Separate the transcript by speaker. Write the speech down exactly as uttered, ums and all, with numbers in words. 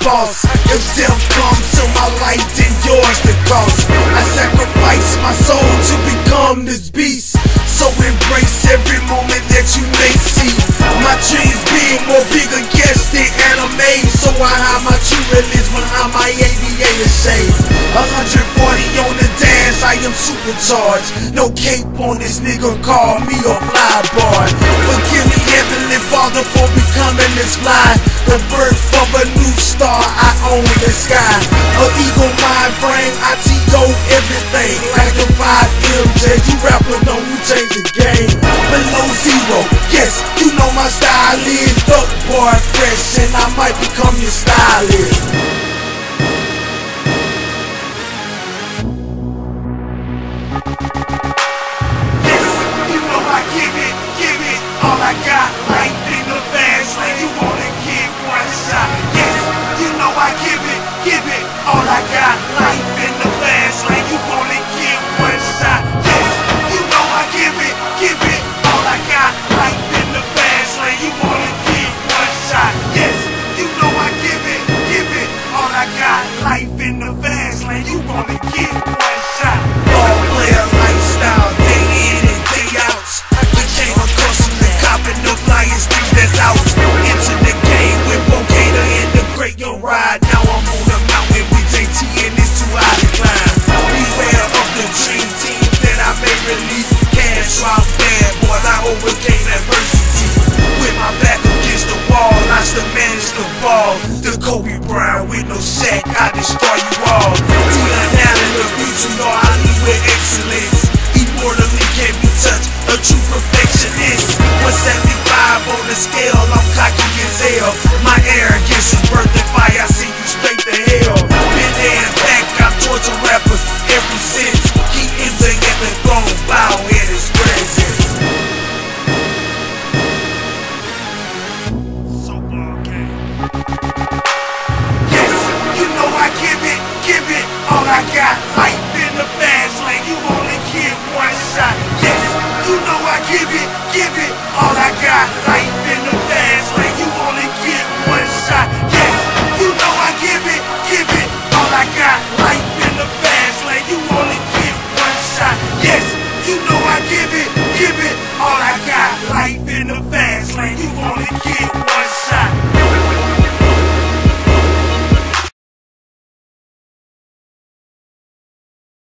Speaker 1: boss. If death comes to my life, then yours the cost. I sacrifice my soul to become this beast. So embrace every moment that you may see. My dreams being more bigger, yes, than anime. So I hide my true religion behind my aviator shades. one hundred forty on the dash, I am supercharged. No cape on this nigga, call me a fly boy. Forgive me, Heavenly Father, for becoming this fly. The birth of a new star, I own the sky. A eagle mind frame, I T O everything. Like a five M J, you rappers know who changed the game. Below zero, yes, you know my style is dope, boy, fresh, and I might become your stylist. All I got, life in the fast lane. You wanna give one shot? Yes, you know I give it, give it. All I got, life in the fast lane. You wanna give one shot? Yes, you know I give it, give it. All I got, life in the fast lane. You wanna give one shot? Yes, you know I give it, give it. All I got, life in the fast lane. You wanna give one shot? Ball player lifestyle, day in and day out. Became accustomed to copping the flyers, things that's out. Into the game with Bocator and the great young ride. Now I'm on the mountain with J T and it's too high to climb. Beware of the dream team that I may release. Cash out bad boys, I overcame adversity. With my back against the wall, I still managed to ball. The Kobe Bryant with no sack, I destroy you all. Deion Allen, the future, no, I lead with excellence. Immortally can't be touched, a true perfectionist. one seventy-five on the scale, I'm cocky as hell. My arrogance is birth and fire, I see you straight to hell. Been there and back, I've tortured rappers ever since. Keep entering at the throne, bow in his presence. So ball game. Yes, you know I give it, give it. All I got, life in the fast lane. You only give one shot. Yes, you know I give it, give it. All I got, life